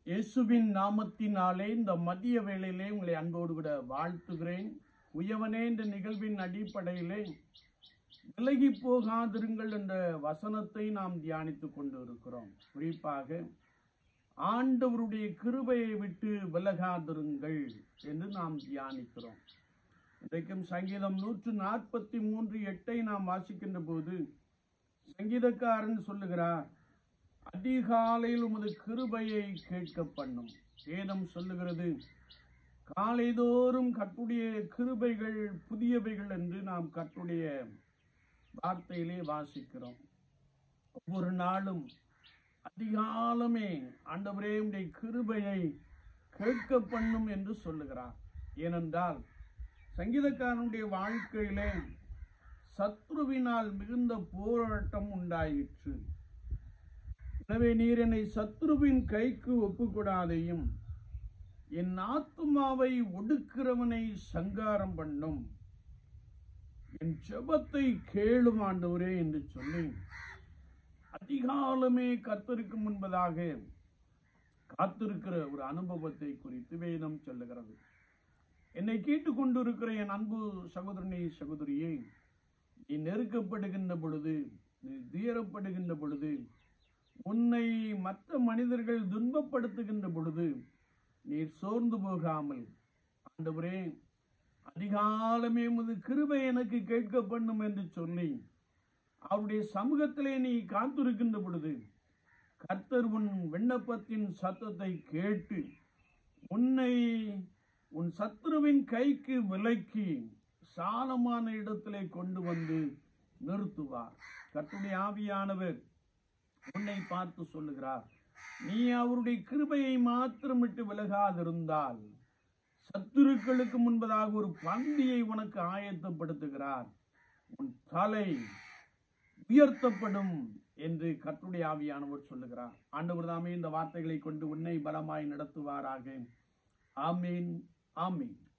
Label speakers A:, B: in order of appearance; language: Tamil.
A: இயேசுவின் நாமத்தினாலே இந்த மதிய வேளையிலே உங்களை அன்போடு கூட வாழ்த்துகிறேன். உயவனே என்ற நிகழ்வின் அடிப்படையிலே விலகி போகாதிருங்கள் என்ற வசனத்தை நாம் தியானித்துக் கொண்டு இருக்கிறோம். குறிப்பாக ஆண்டவருடைய கிருபையை விட்டு விலகாதிருங்கள் என்று நாம் தியானிக்கிறோம். இன்றைக்கும் சங்கீதம் 143:8 நாம் வாசிக்கின்ற போது சங்கீதக்காரன் சொல்லுகிறார், அதிகாலையில் உமது கிருபையை கேட்க பண்ணும். வேதம் சொல்லுகிறது, காலைதோறும் கர்த்தருடைய கிருபைகள் புதியவைகள் என்று நாம் கர்த்தருடைய வார்த்தையிலே வாசிக்கிறோம். ஒவ்வொரு நாளும் அதிகாலமே ஆண்டவரே உம்முடைய கிருபையை கேட்க பண்ணும் என்று சொல்லுகிறார். ஏனென்றால் சங்கீதக்காரனுடைய வாழ்க்கையிலே சத்ருவினால் மிகுந்த போராட்டம் உண்டாயிற்று. எனவே நீர் என்னை சத்ருவின் கைக்கு ஒப்புக்கூடாதையும் என் ஆத்துமாவை ஒடுக்கிறவனை சங்காரம் பண்ணும், என் ஜெபத்தை கேளும் ஆண்டவரே என்று சொல்லி அதிகாலமே கர்த்தருக்கு முன்பதாக காத்திருக்கிற ஒரு அனுபவத்தை குறித்து வேதம் சொல்லுகிறது. என்னை கேட்டுக்கொண்டிருக்கிற என் அன்பு சகோதரனே சகோதரியே, நீ நெருக்கப்படுகின்ற பொழுது, நீ துயரப்படுகின்ற பொழுது, உன்னை மற்ற மனிதர்கள் துன்பப்படுத்துகின்ற பொழுது நீ சோர்ந்து போகாமல், ஆண்டவரே அதிகாலமே உமது கிருபை எனக்கு கேட்க பண்ணும் என்று சொல்லி அவருடைய சமூகத்திலே நீ காத்திருக்கின்ற பொழுது கர்த்தர் உன் விண்ணப்பத்தின் சத்தத்தை கேட்டு உன்னை உன் சத்ருவின் கைக்கு விலக்கி சாலமான இடத்திலே கொண்டு வந்து நிறுத்துவார். கர்த்தருடைய ஆவியானவர் உன்னை பார்த்து சொல்லுகிறார், நீ அவருடைய கிருபையை மாத்திரம் விட்டு விலகாதிருந்தால் சத்துருக்களுக்கு முன்பதாக ஒரு பந்தியை உனக்கு ஆயத்தப்படுத்துகிறார், உன் தலை உயர்த்தப்படும் என்று கர்த்தருடைய ஆவியானவர் சொல்லுகிறார். ஆண்டவர் தாமே இந்த வார்த்தைகளை கொண்டு உன்னை பலமாய் நடத்துவாராக. ஆமீன், ஆமீன்.